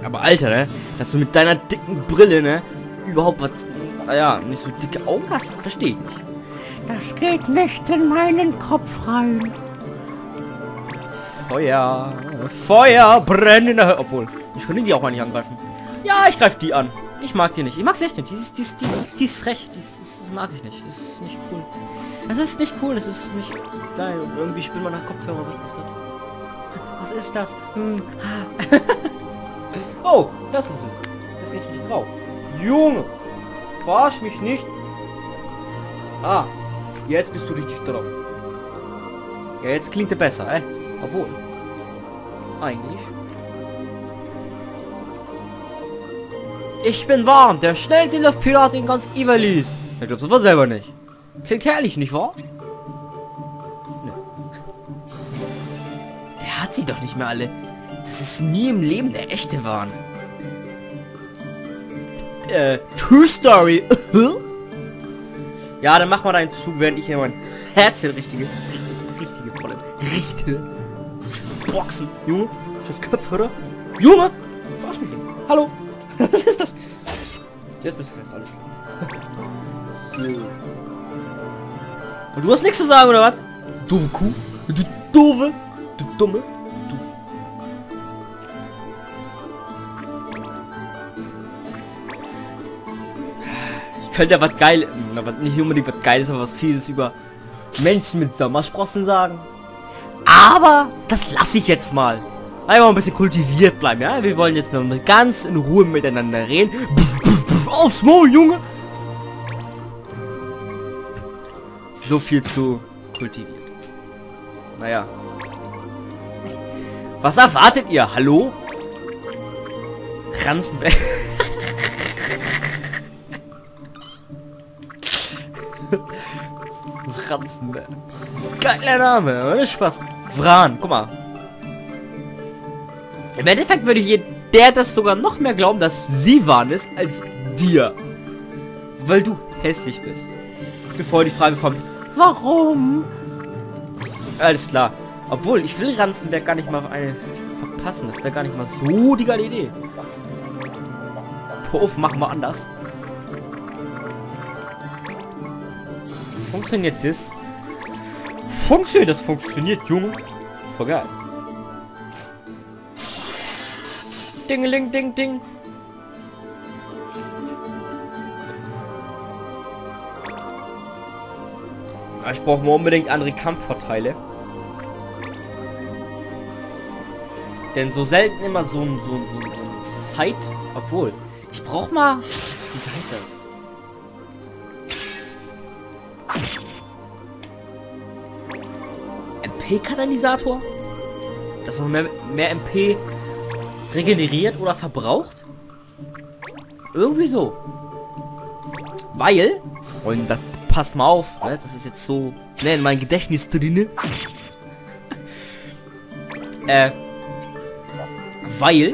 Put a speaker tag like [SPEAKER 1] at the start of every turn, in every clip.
[SPEAKER 1] Aber Alter, ne? Dass du mit deiner dicken Brille, ne? Überhaupt was... Naja, nicht so dicke Augen hast, verstehe ich nicht.
[SPEAKER 2] Das geht nicht in meinen Kopf rein.
[SPEAKER 1] Feuer. Feuer brennen in der Hölle. Obwohl, ich könnte die auch mal nicht angreifen. Ja, ich greife die an. Ich mag die nicht. Ich mag sie echt nicht. Die ist frech. Das mag ich nicht. Das ist nicht cool. Das ist nicht cool. Das ist nicht geil. Und irgendwie spinnt man nach Kopfhörer. Was ist das? Was ist das? Oh, das ist es. Das sehe ich nicht drauf. Junge, verarsch mich nicht. Ah, jetzt bist du richtig drauf. Ja, jetzt klingt er besser, Obwohl. Eigentlich. Ich bin warm, der schnellste Luftpirat in ganz Ivalice. Ich glaube sowas selber nicht. Klingt herrlich, nicht wahr? Nee. Der hat sie doch nicht mehr alle. Das ist nie im Leben der echte Wahn. True Story. Ja, dann mach mal deinen Zug, während ich hier mein Herz richtige volle Boxen. Junge, das Kopfhörer. Junge, verarsch mich nicht. Hallo. Was ist das? Jetzt bist du fest, alles klar. So. Und du hast nichts zu sagen, oder was? Doofe Kuh. Du doofe. Du dumme. Du. Ich könnte ja was Geiles, aber nicht unbedingt was Geiles, aber was Vieles über Menschen mit Sommersprossen sagen. Aber das lasse ich jetzt mal. Einfach ein bisschen kultiviert bleiben, ja? Wir wollen jetzt noch ganz in Ruhe miteinander reden. Aufs Maul, Junge! So viel zu kultiviert. Naja. Was erwartet ihr? Hallo? Ranzenberg. Ranzenberg. Geiler Name, ohne Spaß. Vran, guck mal. Im Endeffekt würde der das sogar noch mehr glauben, dass sie Vran ist, als dir. Weil du hässlich bist. Bevor die Frage kommt, warum? Alles klar. Obwohl, ich will Ranzenberg gar nicht mal eine verpassen. Das wäre gar nicht mal so die geile Idee. Puff, machen wir anders. Funktioniert das? Funktioniert, Junge. Voll geil. Dingeling, ding, ding. Ich brauche mal unbedingt andere Kampfvorteile. Denn so selten immer so ein Zeit. Obwohl, ich brauche mal... Wie heißt das? MP-Katalysator? Dass man mehr MP regeneriert oder verbraucht? Irgendwie so. Weil, und das passt mal auf, ne? Das ist jetzt so in mein Gedächtnis drinne. Weil,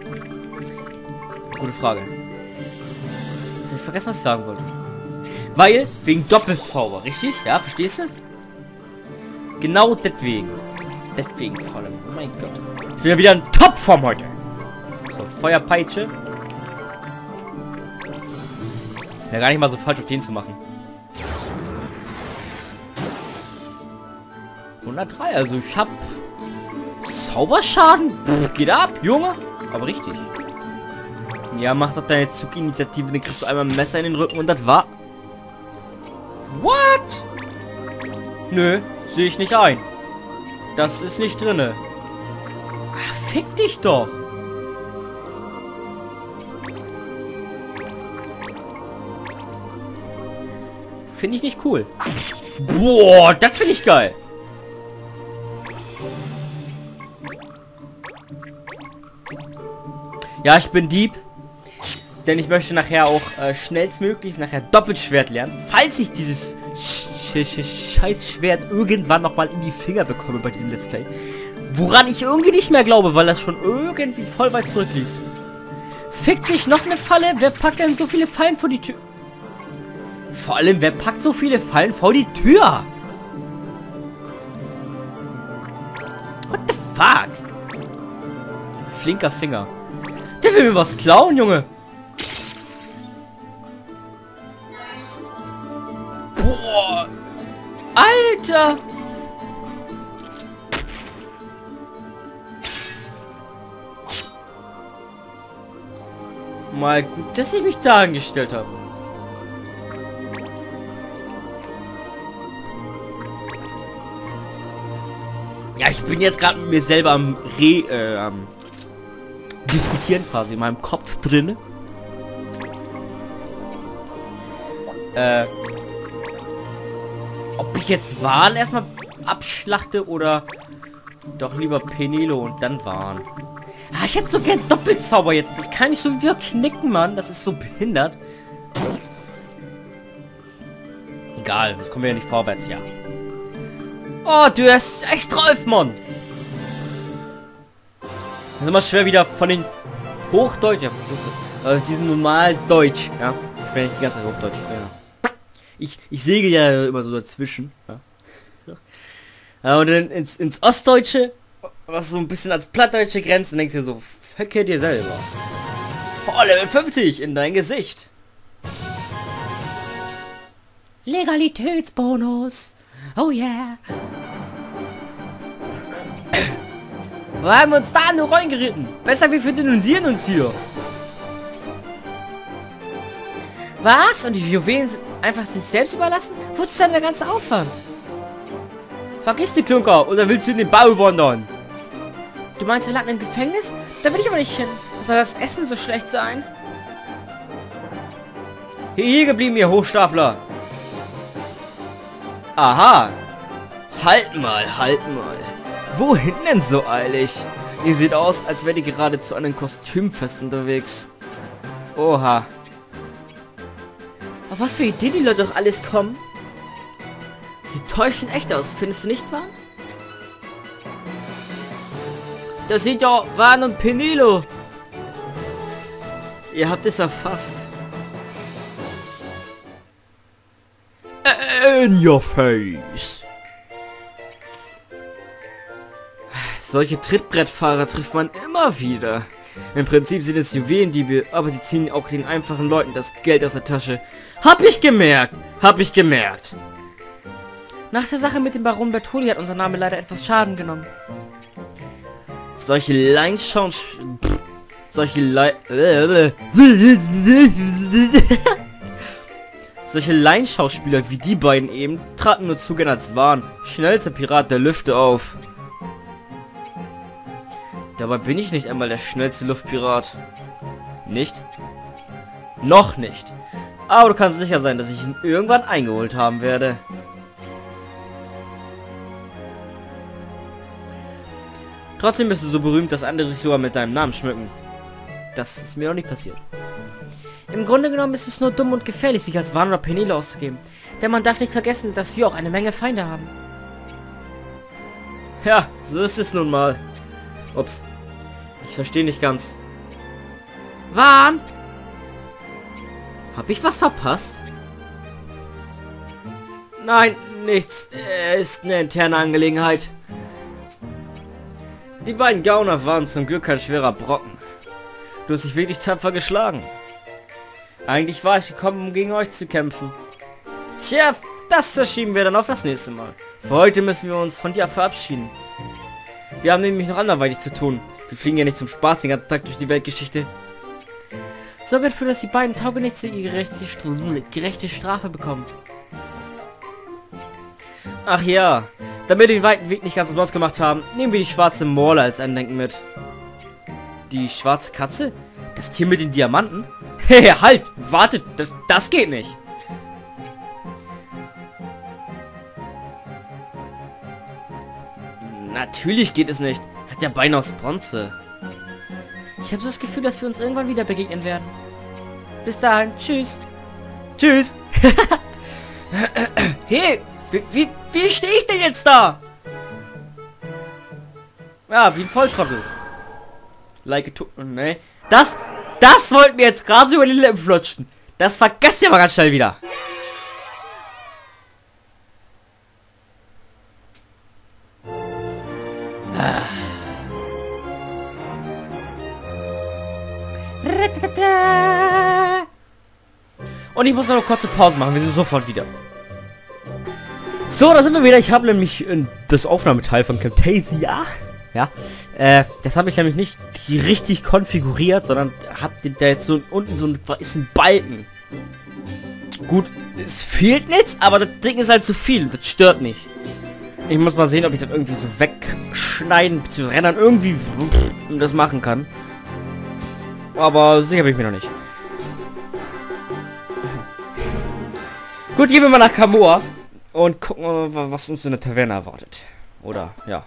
[SPEAKER 1] gute Frage. Jetzt hab ich vergessen, was ich sagen wollte. Weil, wegen Doppelzauber, richtig? Ja, verstehst du? Genau deswegen. Deswegen vor allem. Oh mein Gott. Ich bin ja wieder in Topform heute. So, Feuerpeitsche. Wäre gar nicht mal so falsch, auf den zu machen. 103, also ich hab Zauberschaden. Pff, geht ab, Junge. Aber richtig. Ja, mach doch deine Zuginitiative, dann kriegst du einmal ein Messer in den Rücken und das war... What? Nö, sehe ich nicht ein. Das ist nicht drinne. Ach, fick dich doch. Finde ich nicht cool. Boah, das finde ich geil. Ja, ich bin Dieb. Denn ich möchte nachher auch schnellstmöglich nachher Doppelschwert lernen. Falls ich dieses Scheißschwert irgendwann nochmal in die Finger bekomme bei diesem Let's Play. Woran ich irgendwie nicht mehr glaube, weil das schon irgendwie voll weit zurückliegt. Fick dich, noch eine Falle? Wer packt denn so viele Fallen vor die Tür? Vor allem, wer packt so viele Fallen vor die Tür? What the fuck? Flinker Finger. Der will mir was klauen, Junge. Boah. Alter. Mal gut, dass ich mich da angestellt habe. Ja, ich bin jetzt gerade mit mir selber am diskutieren quasi in meinem Kopf drin. Ob ich jetzt Wahn erstmal abschlachte oder doch lieber Penelo und dann Wahn. Ah, ich hätte so gern Doppelzauber jetzt. Das kann ich so wieder knicken, Mann. Das ist so behindert. Egal, das kommen wir ja nicht vorwärts, ja. Oh, du hast echt drauf, Mann. Das ist immer schwer wieder von den Hochdeutsch, ja, also diesen normal Deutsch, ja. Wenn ich die ganze Zeit Hochdeutsch spreche. Ich segel ja immer so dazwischen, ja. Ja, und dann ins Ostdeutsche, was so ein bisschen als Plattdeutsche grenzt, und denkst dir so, verkehr dir selber. Oh, Level 50 in dein Gesicht.
[SPEAKER 2] Legalitätsbonus. Oh yeah.
[SPEAKER 1] Wo haben wir uns da nur reingeritten? Besser, wir denunzieren uns hier. Was? Und die Juwelen sind einfach sich selbst überlassen? Wo ist denn der ganze Aufwand? Vergiss die Klunker, oder willst du in den Bau wandern? Du meinst, wir landen im Gefängnis? Da will ich aber nicht hin. Soll das Essen so schlecht sein? Hier geblieben, ihr Hochstapler. Aha. Halt mal. Wohin denn so eilig? Ihr seht aus, als wärt ihr gerade zu einem Kostümfest unterwegs. Oha. Auf was für Ideen die Leute doch alles kommen? Sie täuschen echt aus, findest du nicht wahr? Das sind ja Wahn und Penelo. Ihr habt es erfasst. In your face. Solche Trittbrettfahrer trifft man immer wieder. Im Prinzip sind es Juwelendiebe, aber sie ziehen auch den einfachen Leuten das Geld aus der Tasche. Hab ich gemerkt. Nach der Sache mit dem Baron Bertoli hat unser Name leider etwas Schaden genommen. Solche Laienschauspieler wie die beiden eben traten nur zu gern als Wahn. Schnellster Pirat der Lüfte auf. Dabei bin ich nicht einmal der schnellste Luftpirat. Nicht? Noch nicht. Aber du kannst sicher sein, dass ich ihn irgendwann eingeholt haben werde. Trotzdem bist du so berühmt, dass andere sich sogar mit deinem Namen schmücken. Das ist mir noch nicht passiert. Im Grunde genommen ist es nur dumm und gefährlich, sich als Wahn oder Penelo auszugeben. Denn man darf nicht vergessen, dass wir auch eine Menge Feinde haben. Ja, so ist es nun mal. Ups. Ich verstehe nicht ganz. Wahn! Hab ich was verpasst? Nein, nichts. Ist eine interne Angelegenheit. Die beiden Gauner waren zum Glück kein schwerer Brocken. Du hast dich wirklich tapfer geschlagen. Eigentlich war ich gekommen, um gegen euch zu kämpfen. Tja, das verschieben wir dann auf das nächste Mal. Für heute müssen wir uns von dir verabschieden. Wir haben nämlich noch anderweitig zu tun. Wir fliegen ja nicht zum Spaß den ganzen Tag durch die Weltgeschichte. Sorge dafür, dass die beiden Taugenichtse ihre gerechte Strafe bekommen. Ach ja, damit wir den weiten Weg nicht ganz umsonst gemacht haben, nehmen wir die schwarze Morle als Andenken mit. Die schwarze Katze? Das Tier mit den Diamanten? Hey, halt! Wartet! Das geht nicht! Natürlich geht es nicht. Hat ja Beine aus Bronze. Ich habe so das Gefühl, dass wir uns irgendwann wieder begegnen werden. Bis dahin. Tschüss. Tschüss. Hey, wie stehe ich denn jetzt da? Ja, wie ein Volltrottel. Like to... Ne. Das wollten wir jetzt gerade so über die Lippen flutschen. Das vergesst ihr mal ganz schnell wieder. Und ich muss noch eine kurze Pause machen. Wir sind sofort wieder. So, da sind wir wieder. Ich habe nämlich das Aufnahmeteil von Camtasia. Ja. Das habe ich nämlich nicht richtig konfiguriert, sondern habe da jetzt so unten so ein Balken. Gut, es fehlt nichts, aber das Ding ist halt zu viel. Das stört nicht. Ich muss mal sehen, ob ich das irgendwie so wegschneiden bzw. rendern irgendwie das machen kann. Aber sicher bin ich mir noch nicht. Gut, gehen wir mal nach Kamor und gucken, was uns in der Taverne erwartet. Oder, ja.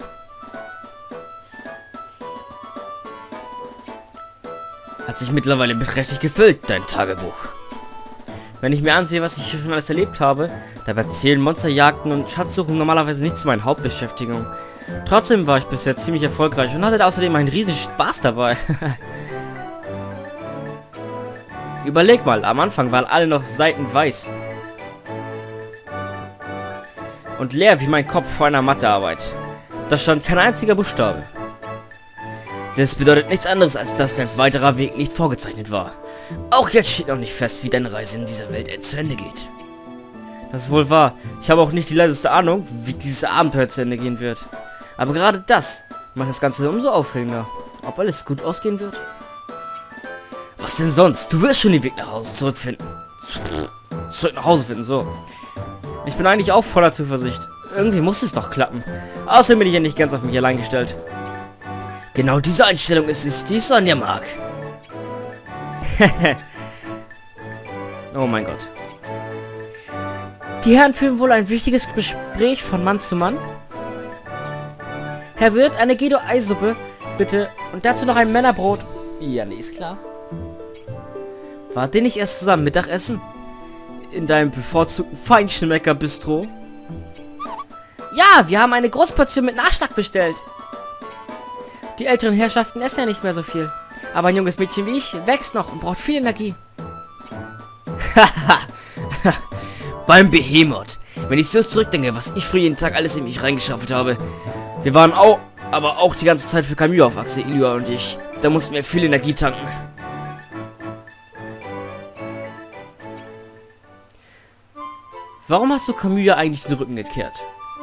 [SPEAKER 1] Hat sich mittlerweile beträchtlich gefüllt, dein Tagebuch. Wenn ich mir ansehe, was ich hier schon alles erlebt habe, dabei zählen Monsterjagden und Schatzsuchen normalerweise nicht zu meinen Hauptbeschäftigungen. Trotzdem war ich bisher ziemlich erfolgreich und hatte außerdem einen riesen Spaß dabei. Überleg mal, am Anfang waren alle noch seitenweiß. Und leer wie mein Kopf vor einer Mathearbeit. Da stand kein einziger Buchstabe. Das bedeutet nichts anderes, als dass dein weiterer Weg nicht vorgezeichnet war. Auch jetzt steht noch nicht fest, wie deine Reise in dieser Welt zu Ende geht. Das ist wohl wahr. Ich habe auch nicht die leiseste Ahnung, wie dieses Abenteuer zu Ende gehen wird. Aber gerade das macht das Ganze umso aufregender. Ob alles gut ausgehen wird? Was denn sonst? Du wirst schon den Weg nach Hause zurückfinden. Zurück nach Hause finden, so. Ich bin eigentlich auch voller Zuversicht. Irgendwie muss es doch klappen. Außerdem bin ich ja nicht ganz auf mich allein gestellt. Genau diese Einstellung ist es, die Sonja mag. Oh mein Gott. Die Herren führen wohl ein wichtiges Gespräch von Mann zu Mann. Herr Wirt, eine Guido-Eisuppe, bitte. Und dazu noch ein Männerbrot. Ja, nee, ist klar. Wart ihr nicht erst zusammen Mittagessen? In deinem bevorzugten Feinschmecker-Bistro? Ja, wir haben eine Großportion mit Nachschlag bestellt. Die älteren Herrschaften essen ja nicht mehr so viel. Aber ein junges Mädchen wie ich wächst noch und braucht viel Energie. Beim Behemoth. Wenn ich so zurückdenke, was ich früher jeden Tag alles in mich reingeschaufelt habe. Wir waren aber auch die ganze Zeit für Camus auf Achse, Ilua und ich. Da mussten wir viel Energie tanken. Warum hast du Camus ja eigentlich den Rücken gekehrt?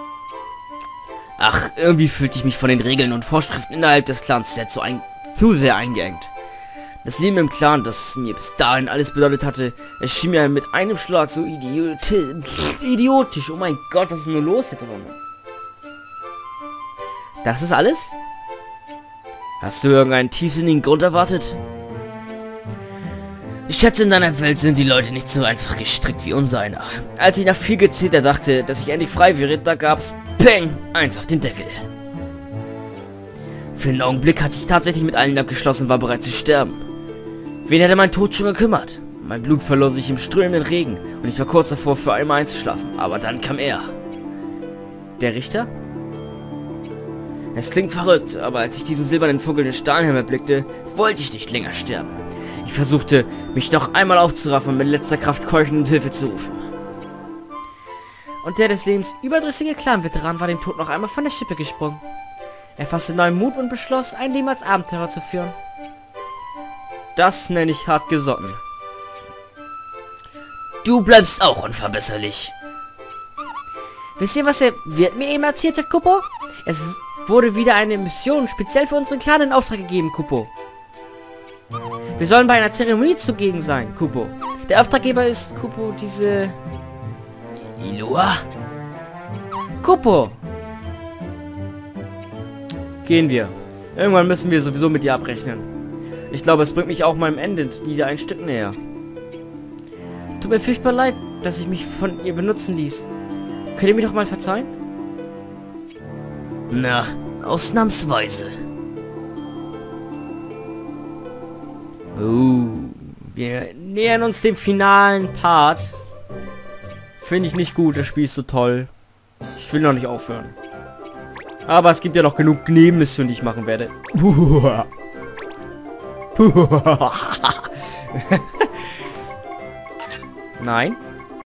[SPEAKER 1] Ach, irgendwie fühlte ich mich von den Regeln und Vorschriften innerhalb des Clans zu sehr eingeengt. Das Leben im Clan, das mir bis dahin alles bedeutet hatte, erschien mir mit einem Schlag so idiotisch. Oh mein Gott, was ist denn nur los jetzt? Das ist alles? Hast du irgendeinen tiefsinnigen Grund erwartet? Ich schätze, in deiner Welt sind die Leute nicht so einfach gestrickt wie unser einer. Als ich nach viel Gezeter dachte, dass ich endlich frei wäre, da gab's Peng! Eins auf den Deckel. Für einen Augenblick hatte ich tatsächlich mit allen abgeschlossen und war bereit zu sterben. Wen hätte mein Tod schon gekümmert? Mein Blut verlor sich im strömenden Regen und ich war kurz davor, für einmal einzuschlafen. Aber dann kam er. Der Richter? Es klingt verrückt, aber als ich diesen silbernen funkelnden Stahlhelm erblickte, wollte ich nicht länger sterben. Ich versuchte, mich noch einmal aufzuraffen und mit letzter Kraft keuchend Hilfe zu rufen. Und der des Lebens überdrüssige Clan-Veteran war dem Tod noch einmal von der Schippe gesprungen. Er fasste neuen Mut und beschloss, ein Leben als Abenteurer zu führen. Das nenne ich hart gesotten. Du bleibst auch unverbesserlich. Wisst ihr, was der Wirt mir eben erzählt hat, Kupo? Es wurde wieder eine Mission speziell für unseren Clan in Auftrag gegeben, Kupo. Wir sollen bei einer Zeremonie zugegen sein, Kupo. Der Auftraggeber ist, Kupo, diese... Ilua? Kupo! Gehen wir. Irgendwann müssen wir sowieso mit dir abrechnen. Ich glaube, es bringt mich auch meinem Ende wieder ein Stück näher. Tut mir furchtbar leid, dass ich mich von ihr benutzen ließ. Könnt ihr mir doch mal verzeihen? Na, ausnahmsweise. Wir nähern uns dem finalen Part. Finde ich nicht gut, das Spiel ist so toll. Ich will noch nicht aufhören. Aber es gibt ja noch genug Nebenmissionen, die ich machen werde. Nein.